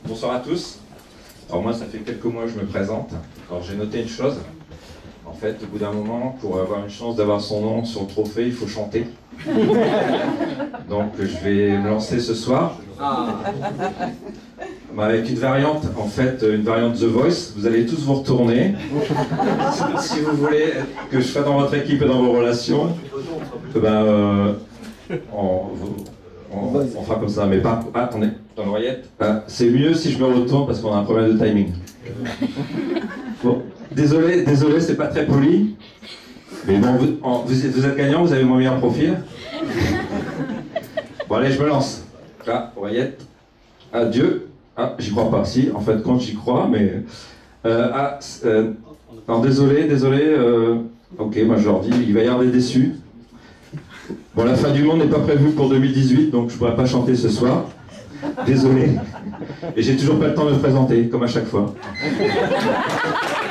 Bonsoir à tous. Alors moi, ça fait quelques mois que je me présente. Alors j'ai noté une chose. En fait, au bout d'un moment, pour avoir une chance d'avoir son nom sur le trophée, il faut chanter. Donc je vais me lancer ce soir. Avec une variante, en fait, une variante The Voice. Vous allez tous vous retourner. Si vous voulez que je sois dans votre équipe et dans vos relations, on fera comme ça, mais pas... Ah, attendez, dans l'oreillette. C'est mieux si je me retourne parce qu'on a un problème de timing. Bon, désolé, c'est pas très poli. Mais bon, vous êtes gagnant, vous avez mon meilleur profil. Bon, allez, je me lance. Là, oreillette. Adieu. Ah, j'y crois pas. Si, en fait, quand j'y crois, mais... alors, désolé. Ok, moi je leur dis, il va y avoir des déçus. Bon, la fin du monde n'est pas prévue pour 2018, donc je pourrais pas chanter ce soir. Désolé. Et j'ai toujours pas le temps de me présenter, comme à chaque fois.